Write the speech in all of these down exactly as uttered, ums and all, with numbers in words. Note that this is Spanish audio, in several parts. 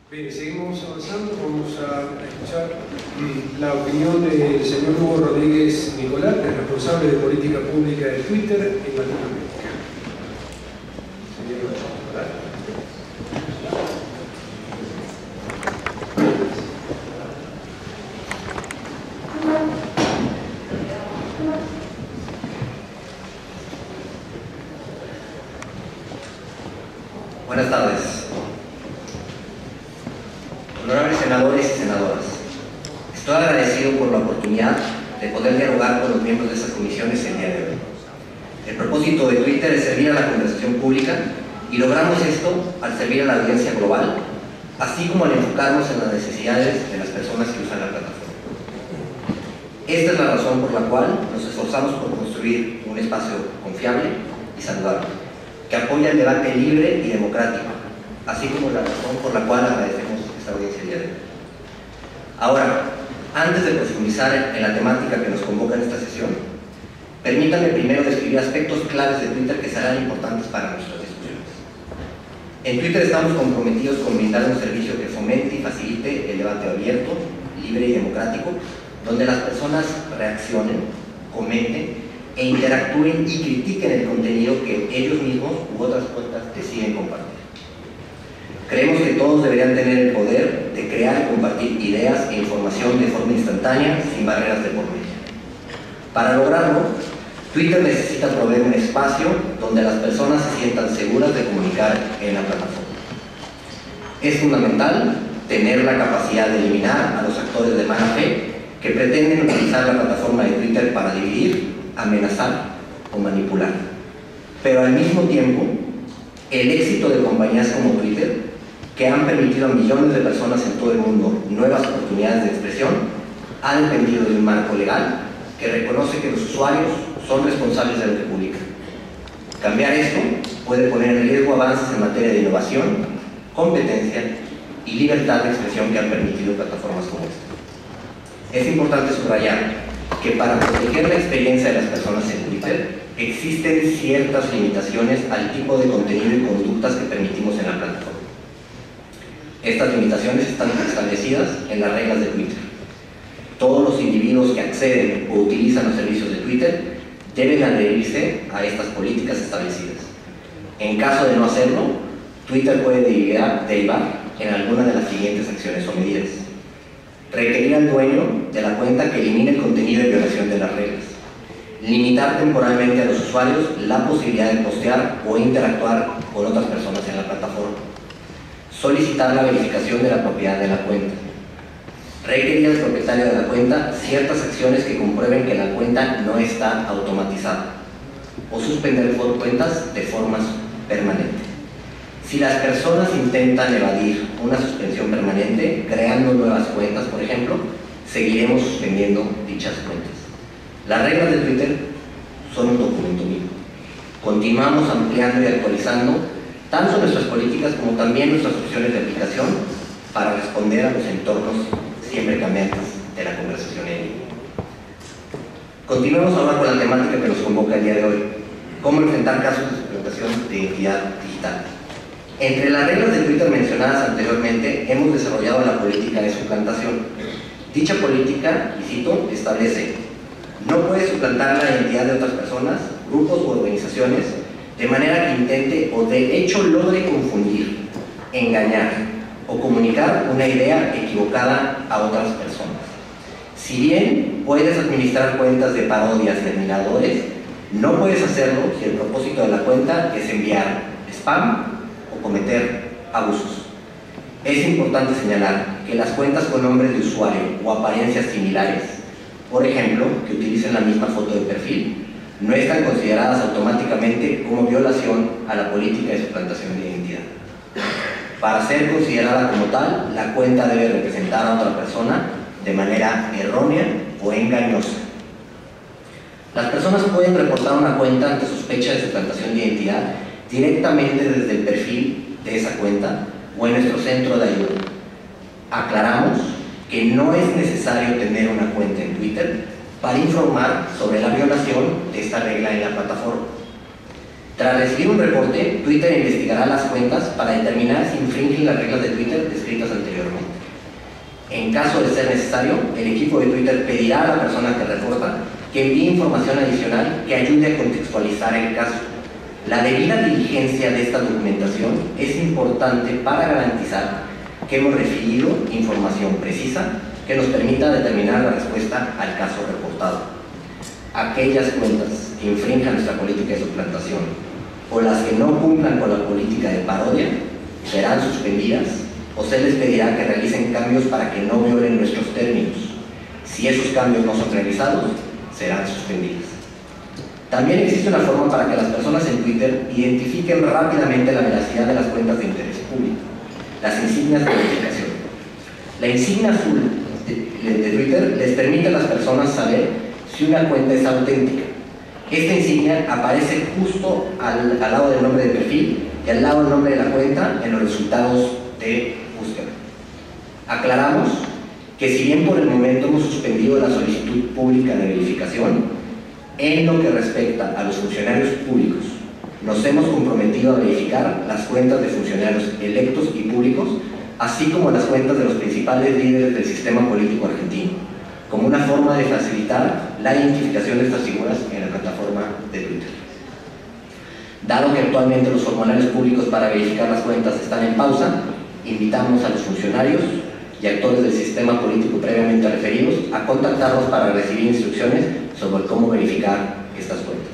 Bien, seguimos avanzando. Vamos a escuchar la opinión del señor Hugo Rodríguez Nicolás, que es responsable de política pública de Twitter en Latinoamérica. Señor Nicolás. Buenas tardes. Honorables senadores y senadoras, estoy agradecido por la oportunidad de poder dialogar con los miembros de estas comisiones el día de hoy. El propósito de Twitter es servir a la conversación pública y logramos esto al servir a la audiencia global, así como al enfocarnos en las necesidades de las personas que usan la plataforma. Esta es la razón por la cual nos esforzamos por construir un espacio confiable y saludable, que apoya el debate libre y democrático, así como la razón por la cual agradecemos esta audiencia el día de hoy. Ahora, antes de profundizar en la temática que nos convoca en esta sesión, permítanme primero describir aspectos claves de Twitter que serán importantes para nuestras discusiones. En Twitter estamos comprometidos con brindar un servicio que fomente y facilite el debate abierto, libre y democrático, donde las personas reaccionen, comenten e interactúen y critiquen el contenido que ellos mismos u otras cuentas deciden compartir. Creemos que todos deberían tener el poder de crear y compartir ideas e información de forma instantánea, sin barreras de por medio. Para lograrlo, Twitter necesita proveer un espacio donde las personas se sientan seguras de comunicar en la plataforma. Es fundamental tener la capacidad de eliminar a los actores de mala fe que pretenden utilizar la plataforma de Twitter para dividir, amenazar o manipular. Pero al mismo tiempo, el éxito de compañías como Twitter, que han permitido a millones de personas en todo el mundo nuevas oportunidades de expresión, ha dependido de un marco legal que reconoce que los usuarios son responsables de lo que publican. Cambiar esto puede poner en riesgo avances en materia de innovación, competencia y libertad de expresión que han permitido plataformas como esta. Es importante subrayar que para proteger la experiencia de las personas en Twitter existen ciertas limitaciones al tipo de contenido y conductas que permitimos en la plataforma. Estas limitaciones están establecidas en las reglas de Twitter. Todos los individuos que acceden o utilizan los servicios de Twitter deben adherirse a estas políticas establecidas. En caso de no hacerlo, Twitter puede derivar, derivar en alguna de las siguientes acciones o medidas. Requerir al dueño de la cuenta que elimine el contenido en violación de las reglas. Limitar temporalmente a los usuarios la posibilidad de postear o interactuar con otras personas en la plataforma. Solicitar la verificación de la propiedad de la cuenta. Requerir al propietario de la cuenta ciertas acciones que comprueben que la cuenta no está automatizada. O suspender cuentas de forma permanente. Si las personas intentan evadir una suspensión permanente, creando nuevas cuentas, por ejemplo, seguiremos suspendiendo dichas cuentas. Las reglas de Twitter son un documento vivo. Continuamos ampliando y actualizando tanto nuestras políticas como también nuestras opciones de aplicación para responder a los entornos siempre cambiantes de la conversación en línea. Continuemos ahora con la temática que nos convoca el día de hoy: cómo enfrentar casos de suplantación de identidad digital. Entre las reglas de Twitter mencionadas anteriormente, hemos desarrollado la política de suplantación. Dicha política, y cito, establece: no puede suplantar la identidad de otras personas, grupos u organizaciones de manera que intente o de hecho logre confundir, engañar o comunicar una idea equivocada a otras personas. Si bien puedes administrar cuentas de parodias y admiradores, no puedes hacerlo si el propósito de la cuenta es enviar spam o cometer abusos. Es importante señalar que las cuentas con nombres de usuario o apariencias similares, por ejemplo, que utilicen la misma foto de perfil, no están consideradas automáticamente como violación a la política de suplantación de identidad. Para ser considerada como tal, la cuenta debe representar a otra persona de manera errónea o engañosa. Las personas pueden reportar una cuenta ante sospecha de suplantación de identidad directamente desde el perfil de esa cuenta o en nuestro centro de ayuda. Aclaramos que no es necesario tener una cuenta en Twitter para informar sobre la violación de esta regla en la plataforma. Tras recibir un reporte, Twitter investigará las cuentas para determinar si infringen las reglas de Twitter descritas anteriormente. En caso de ser necesario, el equipo de Twitter pedirá a la persona que reporta que envíe información adicional que ayude a contextualizar el caso. La debida diligencia de esta documentación es importante para garantizar que hemos recibido información precisa que nos permita determinar la respuesta al caso reportado. Aquellas cuentas que infrinjan nuestra política de suplantación o las que no cumplan con la política de parodia serán suspendidas o se les pedirá que realicen cambios para que no violen nuestros términos. Si esos cambios no son realizados, serán suspendidas. También existe una forma para que las personas en Twitter identifiquen rápidamente la veracidad de las cuentas de interés público, las insignias de verificación. La insignia azul de, de Twitter les permite a las personas saber si una cuenta es auténtica. Esta insignia aparece justo al, al lado del nombre de perfil y al lado del nombre de la cuenta en los resultados de búsqueda. Aclaramos que si bien por el momento hemos suspendido la solicitud pública de verificación, en lo que respecta a los funcionarios públicos, nos hemos comprometido a verificar las cuentas de funcionarios electos y públicos, así como las cuentas de los principales líderes del sistema político argentino, como una forma de facilitar la identificación de estas figuras en la plataforma de Twitter. Dado que actualmente los formularios públicos para verificar las cuentas están en pausa, invitamos a los funcionarios y actores del sistema político previamente referidos a contactarnos para recibir instrucciones sobre cómo verificar estas cuentas.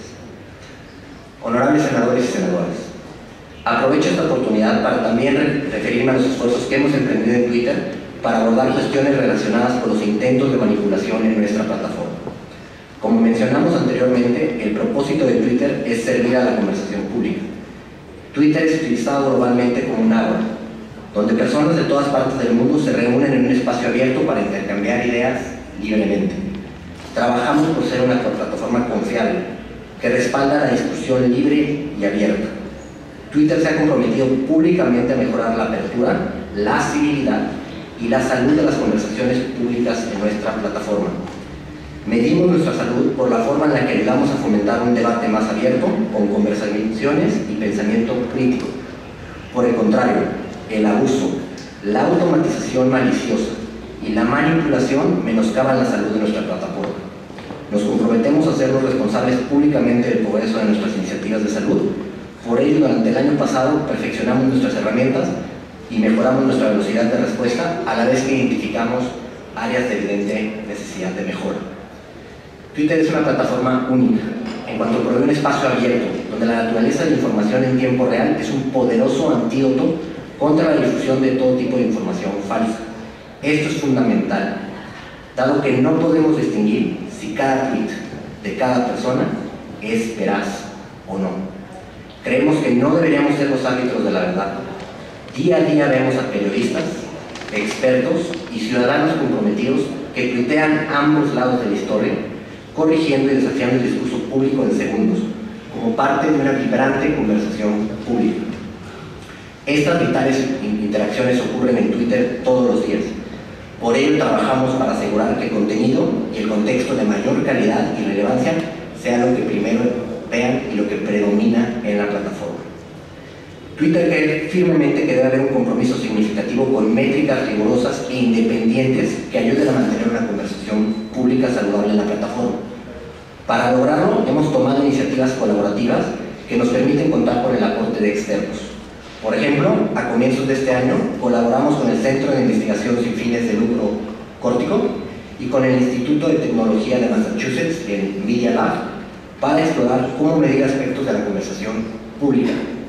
Honorables senadores y senadoras, aprovecho esta oportunidad para también re referirme a los esfuerzos que hemos emprendido en Twitter para abordar cuestiones relacionadas con los intentos de manipulación en nuestra plataforma. Como mencionamos anteriormente, el propósito de Twitter es servir a la conversación pública. Twitter es utilizado globalmente como un ágora, donde personas de todas partes del mundo se reúnen en un espacio abierto para intercambiar ideas libremente. Trabajamos por ser una plataforma confiable, que respalda la discusión libre y abierta. Twitter se ha comprometido públicamente a mejorar la apertura, la civilidad y la salud de las conversaciones públicas en nuestra plataforma. Medimos nuestra salud por la forma en la que ayudamos a fomentar un debate más abierto, con conversaciones y pensamiento crítico. Por el contrario, el abuso, la automatización maliciosa y la manipulación menoscaban la salud de nuestra plataforma. Nos comprometemos a hacernos responsables públicamente del progreso de nuestras iniciativas de salud. Por ello, durante el año pasado perfeccionamos nuestras herramientas y mejoramos nuestra velocidad de respuesta, a la vez que identificamos áreas de evidente necesidad de mejora. Twitter es una plataforma única en cuanto provee un espacio abierto, donde la naturaleza de la información en tiempo real es un poderoso antídoto contra la difusión de todo tipo de información falsa. Esto es fundamental, dado que no podemos distinguir si cada tweet de cada persona es veraz o no. Creemos que no deberíamos ser los árbitros de la verdad. Día a día vemos a periodistas, expertos y ciudadanos comprometidos que tuitean ambos lados de la historia, corrigiendo y desafiando el discurso público en segundos, como parte de una vibrante conversación pública. Estas vitales interacciones ocurren en Twitter todos los días. Por ello trabajamos para asegurar que el contenido y el contexto de mayor calidad y relevancia sea lo que primero vean y lo que predomina en la plataforma. Twitter cree firmemente que debe haber un compromiso significativo con métricas rigurosas e independientes que ayuden a mantener una conversación pública saludable en la plataforma. Para lograrlo, hemos tomado iniciativas colaborativas que nos permiten contar con el aporte de externos. Por ejemplo, a comienzos de este año colaboramos con el Centro de Investigación sin fines de lucro Córtico y con el Instituto de Tecnología de Massachusetts, el Media Lab, para explorar cómo medir aspectos de la conversación pública.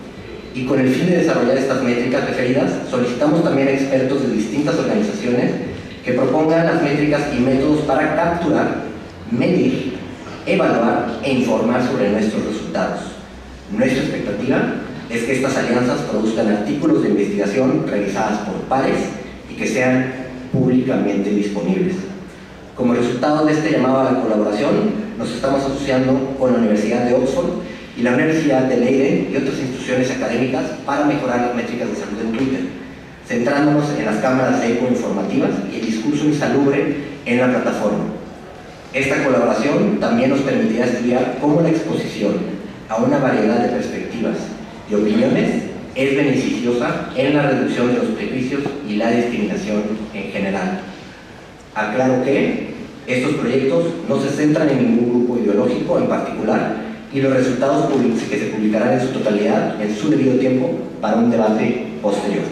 Y con el fin de desarrollar estas métricas referidas, solicitamos también a expertos de distintas organizaciones que propongan las métricas y métodos para capturar, medir, evaluar e informar sobre nuestros resultados. Nuestra expectativa es que estas alianzas produzcan artículos de investigación realizadas por pares y que sean públicamente disponibles. Como resultado de este llamado a la colaboración, nos estamos asociando con la Universidad de Oxford y la Universidad de Leiden y otras instituciones académicas para mejorar las métricas de salud en Twitter, centrándonos en las cámaras de eco informativas y el discurso insalubre en la plataforma. Esta colaboración también nos permitirá estudiar cómo la exposición a una variedad de perspectivas y opiniones es beneficiosa en la reducción de los prejuicios y la discriminación en general. Aclaro que estos proyectos no se centran en ningún grupo ideológico en particular y los resultados que se publicarán en su totalidad en su debido tiempo para un debate posterior.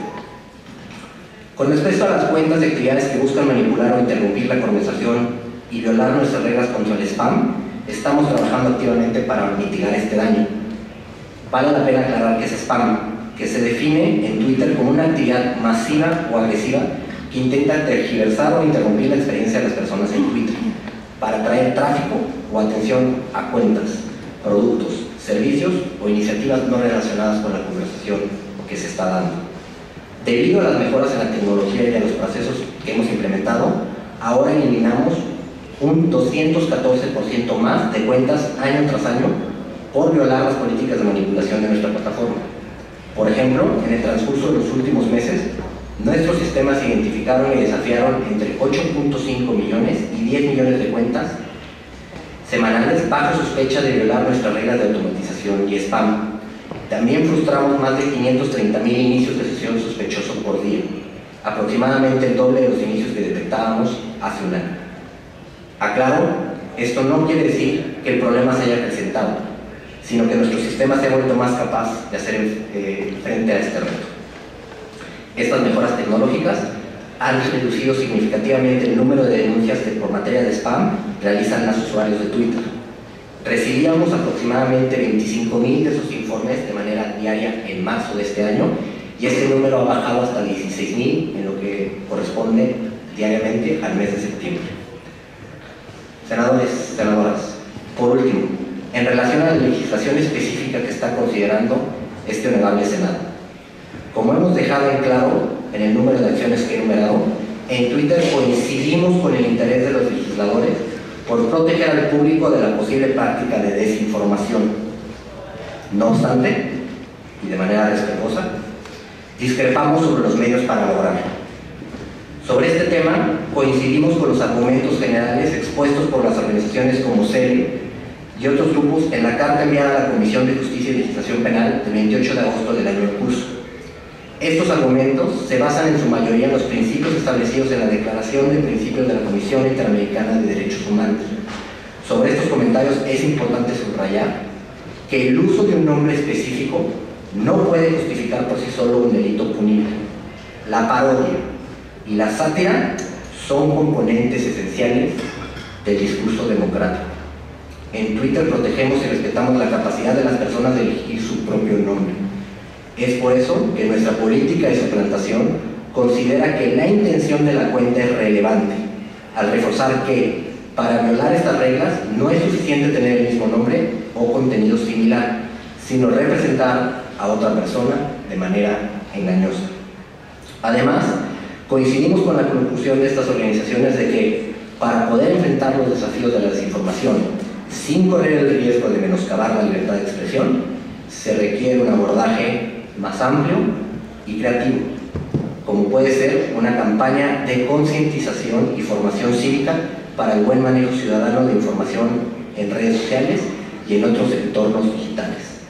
Con respecto a las cuentas de actividades que buscan manipular o interrumpir la conversación y violar nuestras reglas contra el spam, estamos trabajando activamente para mitigar este daño. Vale la pena aclarar que es spam, que se define en Twitter como una actividad masiva o agresiva que intenta tergiversar o interrumpir la experiencia de las personas en Twitter para atraer tráfico o atención a cuentas, productos, servicios o iniciativas no relacionadas con la conversación que se está dando. Debido a las mejoras en la tecnología y a los procesos que hemos implementado, ahora eliminamos un doscientos catorce por ciento más de cuentas año tras año por violar las políticas de manipulación de nuestra plataforma. Por ejemplo, en el transcurso de los últimos meses, nuestros sistemas identificaron y desafiaron entre ocho punto cinco millones y diez millones de cuentas semanales bajo sospecha de violar nuestras reglas de automatización y spam. También frustramos más de quinientos treinta mil inicios de sesión sospechosos por día, aproximadamente el doble de los inicios que detectábamos hace un año. Aclaro, esto no quiere decir que el problema se haya presentado, sino que nuestro sistema se ha vuelto más capaz de hacer eh, frente a este reto. Estas mejoras tecnológicas han reducido significativamente el número de denuncias que por materia de spam realizan los usuarios de Twitter. Recibíamos aproximadamente veinticinco mil de esos informes de manera diaria en marzo de este año y este número ha bajado hasta dieciséis mil en lo que corresponde diariamente al mes de septiembre. Senadores, senadoras, por último, en relación a la legislación específica que está considerando este honorable Senado, como hemos dejado en claro en el número de acciones que he enumerado, en Twitter coincidimos con el interés de los legisladores por proteger al público de la posible práctica de desinformación. No obstante, y de manera respetuosa, discrepamos sobre los medios para lograrlo. Sobre este tema, coincidimos con los argumentos generales expuestos por las organizaciones como C E L y otros grupos en la carta enviada a la Comisión de Justicia y Legislación Penal del veintiocho de agosto del año en curso. Estos argumentos se basan en su mayoría en los principios establecidos en la Declaración de Principios de la Comisión Interamericana de Derechos Humanos. Sobre estos comentarios es importante subrayar que el uso de un nombre específico no puede justificar por sí solo un delito punible. La parodia y la sátira son componentes esenciales del discurso democrático. En Twitter protegemos y respetamos la capacidad de las personas de elegir su propio nombre. Es por eso que nuestra política de suplantación considera que la intención de la cuenta es relevante, al reforzar que, para violar estas reglas, no es suficiente tener el mismo nombre o contenido similar, sino representar a otra persona de manera engañosa. Además, coincidimos con la conclusión de estas organizaciones de que, para poder enfrentar los desafíos de la desinformación sin correr el riesgo de menoscabar la libertad de expresión, se requiere un abordaje más amplio y creativo, como puede ser una campaña de concientización y formación cívica para el buen manejo ciudadano de información en redes sociales y en otros entornos digitales.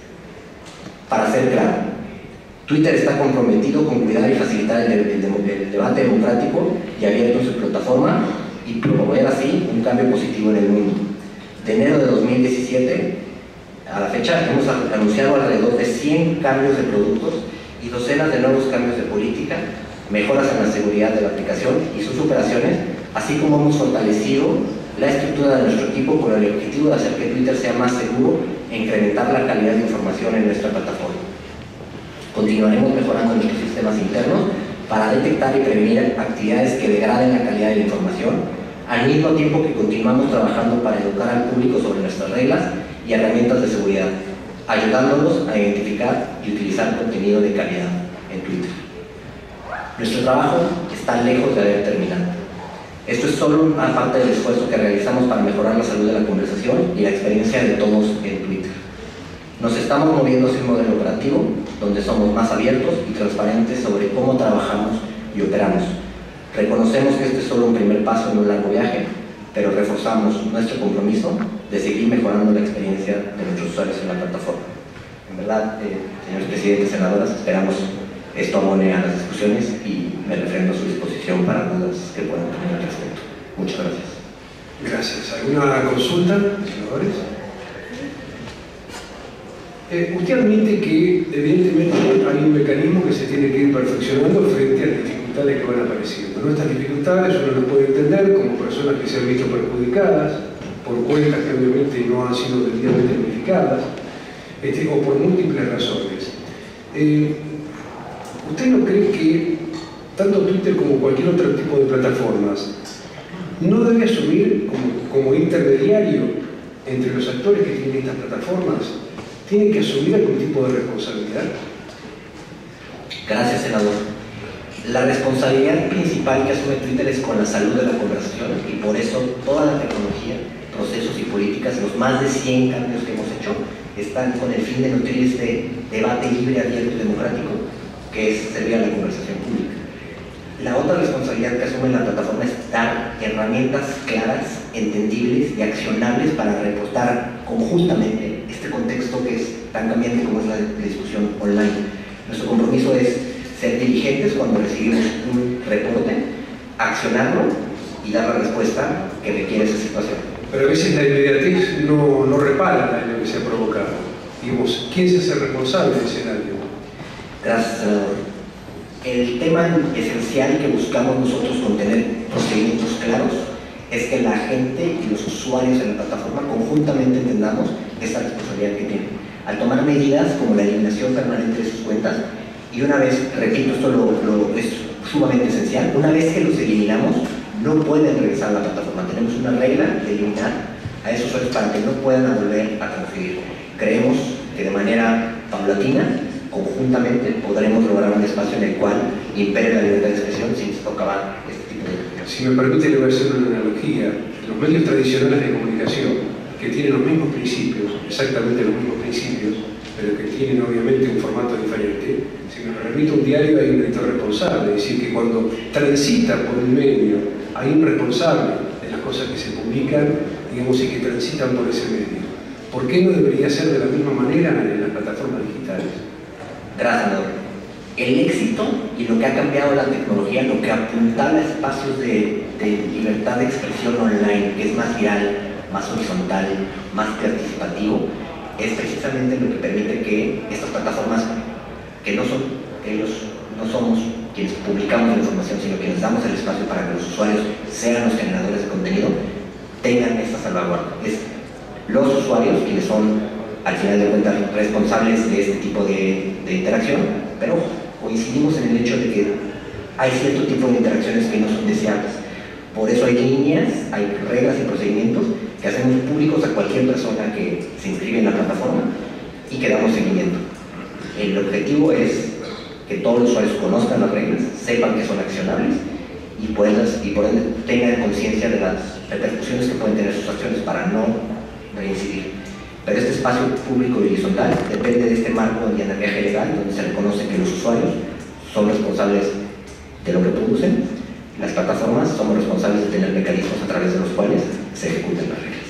Para ser claro, Twitter está comprometido con cuidar y facilitar el, el, el, el debate democrático y abierto en su plataforma y promover así un cambio positivo en el mundo. De enero de dos mil diecisiete a la fecha hemos anunciado alrededor de cien cambios de productos y docenas de nuevos cambios de política, mejoras en la seguridad de la aplicación y sus operaciones, así como hemos fortalecido la estructura de nuestro equipo con el objetivo de hacer que Twitter sea más seguro e incrementar la calidad de información en nuestra plataforma. Continuaremos mejorando nuestros sistemas internos para detectar y prevenir actividades que degraden la calidad de la información, al mismo tiempo que continuamos trabajando para educar al público sobre nuestras reglas y herramientas de seguridad, ayudándolos a identificar y utilizar contenido de calidad en Twitter. Nuestro trabajo está lejos de haber terminado. Esto es solo una parte del esfuerzo que realizamos para mejorar la salud de la conversación y la experiencia de todos en Twitter. Nos estamos moviendo hacia un modelo operativo donde somos más abiertos y transparentes sobre cómo trabajamos y operamos. Reconocemos que este es solo un primer paso en un largo viaje, pero reforzamos nuestro compromiso de seguir mejorando la experiencia de nuestros usuarios en la plataforma. En verdad, eh, señores presidentes, senadoras, esperamos esto abone a las discusiones y me refrendo a su disposición para dudas que puedan tener al respecto. Muchas gracias. Gracias. ¿Alguna consulta, senadores? Eh, usted admite que evidentemente hay un mecanismo que se tiene que ir perfeccionando frente a las dificultades que van apareciendo. ¿No? Estas dificultades uno las puede entender como personas que se han visto perjudicadas por cuentas que obviamente no han sido debidamente verificadas, este, o por múltiples razones. Eh, ¿Usted no cree que tanto Twitter como cualquier otro tipo de plataformas no debe asumir como, como intermediario entre los actores que tienen estas plataformas? ¿Tienen que asumir algún tipo de responsabilidad? Gracias, senador. La responsabilidad principal que asume Twitter es con la salud de la conversación y por eso toda la tecnología, procesos y políticas, los más de cien cambios que hemos hecho, están con el fin de nutrir este debate libre, abierto y democrático que es servir a la conversación pública. La otra responsabilidad que asume la plataforma es dar herramientas claras, entendibles y accionables para reportar conjuntamente este contexto que es tan cambiante como es la discusión online. Nuestro compromiso es ser diligentes cuando recibimos un reporte, accionarlo y dar la respuesta que requiere esa situación. Pero a veces la inmediatez no, no repara el daño que se ha provocado. Digamos, ¿quién se hace responsable de ese daño? Gracias, senador. El tema esencial que buscamos nosotros con tener procedimientos claros es que la gente y los usuarios en la plataforma conjuntamente entendamos esta responsabilidad que tienen. Al tomar medidas como la eliminación permanente de sus cuentas, y una vez, repito, esto lo, lo, es sumamente esencial, una vez que los eliminamos, no pueden regresar a la plataforma. Tenemos una regla de eliminar a esos usuarios para que no puedan volver a transferir. Creemos que de manera paulatina, conjuntamente podremos lograr un espacio en el cual impere la libertad de expresión sin socavar este tipo de... Si me permite, le voy a hacer una analogía. Los medios tradicionales de comunicación, que tienen los mismos principios, exactamente los mismos principios, pero que tienen obviamente un formato diferente, si me permite, un diario hay un editor responsable, es decir, que cuando transita por un medio hay un responsable de las cosas que se publican, digamos, y que transitan por ese medio. ¿Por qué no debería ser de la misma manera en las plataformas digitales? Gracias, senador. El éxito y lo que ha cambiado la tecnología, lo que apuntala a espacios de, de libertad de expresión online, que es más viral, más horizontal, más participativo, es precisamente lo que permite que estas plataformas, que no son, que ellos no somos quienes publicamos la información, sino quienes damos el espacio para que los usuarios sean los generadores de contenido, tengan esta salvaguarda. Es los usuarios quienes son, al final de cuentas, responsables de este tipo de, de interacción, pero coincidimos en el hecho de que hay cierto tipo de interacciones que no son deseables. Por eso hay líneas, hay reglas y procedimientos que hacemos públicos a cualquier persona que se inscribe en la plataforma y que damos seguimiento. El objetivo es que todos los usuarios conozcan las reglas, sepan que son accionables y, puedan, y por ende tengan conciencia de las repercusiones que pueden tener sus acciones para no reincidir. Pero este espacio público y horizontal depende de este marco de andamiaje legal donde se reconoce que los usuarios son responsables de lo que producen, las plataformas somos responsables de tener mecanismos a través de los cuales se ejecuten las reglas.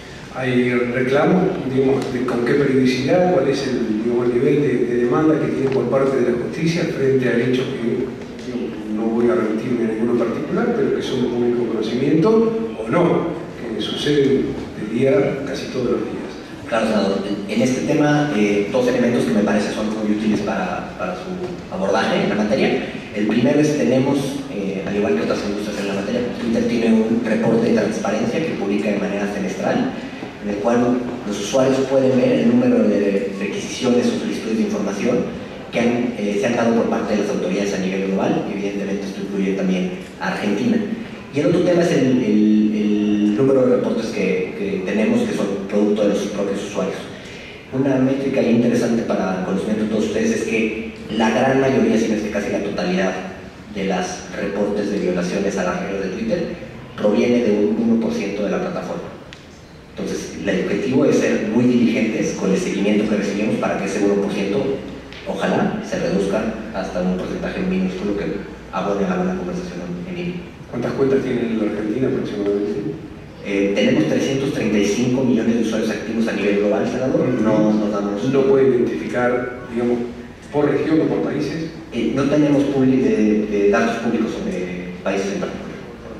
¿Hay reclamos, digamos, de con qué periodicidad, cuál es el, digamos, el nivel de, de demanda que tiene por parte de la justicia frente al hecho que, no, no voy a remitirme a ninguno particular, pero que son de público conocimiento o no, que suceden de día casi todos los días? Claro, senador. En este tema, eh, dos elementos que me parece son muy útiles para, para su abordaje en la materia. El primero es tenemos, eh, al igual que otras industrias en la materia, Twitter tiene un reporte de transparencia que publica de manera semestral, en el cual los usuarios pueden ver el número de requisiciones o solicitudes de información que han, eh, se han dado por parte de las autoridades a nivel global, y evidentemente esto incluye también a Argentina. Y el otro tema es el, el, el número de reportes que, que tenemos que son producto de los propios usuarios. Una métrica interesante para el conocimiento de todos ustedes es que la gran mayoría, si no es que casi la totalidad, de los reportes de violaciones a las reglas de Twitter proviene de un uno por ciento de la plataforma. Entonces, el objetivo es ser muy diligentes con el seguimiento que recibimos para que ese uno por ciento, ojalá, se reduzca hasta un porcentaje minúsculo que abone a una conversación en línea. ¿Cuántas cuentas tiene la Argentina aproximadamente? Eh, tenemos trescientos treinta y cinco millones de usuarios activos a nivel global, senador. No nos damos... ¿No puede identificar, digamos, por región o por países? Eh, no tenemos public, de, de datos públicos sobre países en particular.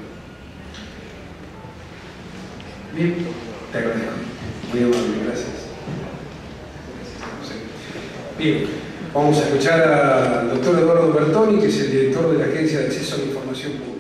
Bien, te agradezco. Muy amable, gracias. Bien, vamos a escuchar al doctor Eduardo Bertoni, que es el director de la Agencia de Acceso a la Información Pública.